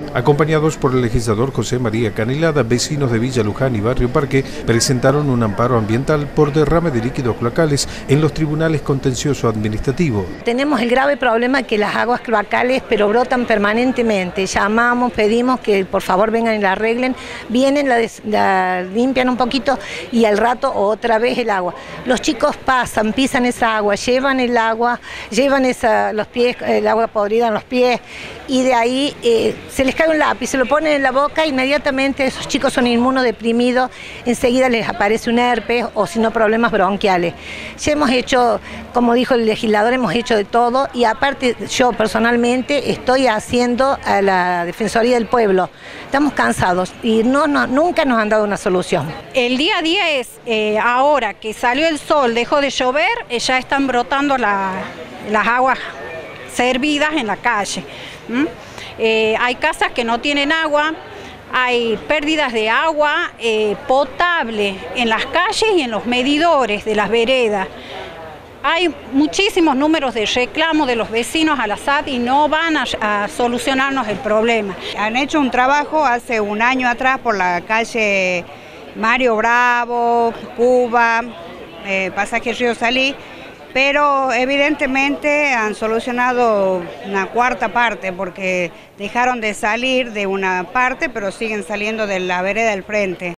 Acompañados por el legislador José María Canelada, vecinos de Villa Luján y Barrio Parque presentaron un amparo ambiental por derrame de líquidos cloacales en los tribunales contencioso administrativo. Tenemos el grave problema que las aguas cloacales pero brotan permanentemente. Llamamos, pedimos que por favor vengan y la arreglen, vienen, la limpian un poquito y al rato otra vez el agua. Los chicos pasan, pisan esa agua, llevan el agua, llevan los pies, el agua podrida en los pies y de ahí se les cae un lápiz, se lo ponen en la boca, inmediatamente esos chicos son inmunodeprimidos, enseguida les aparece un herpes o si no problemas bronquiales. Ya hemos hecho, como dijo el legislador, hemos hecho de todo y aparte yo personalmente estoy haciendo a la Defensoría del Pueblo. Estamos cansados y nunca nos han dado una solución. El día a día es, ahora que salió el sol, dejó de llover, ya están brotando las aguas servidas en la calle. Hay casas que no tienen agua, hay pérdidas de agua potable en las calles y en los medidores de las veredas. Hay muchísimos números de reclamo de los vecinos a la SAT y no van a solucionarnos el problema. Han hecho un trabajo hace un año atrás por la calle Mario Bravo, Cuba, Pasaje Río Salí, pero evidentemente han solucionado una cuarta parte porque dejaron de salir de una parte, pero siguen saliendo de la vereda del frente.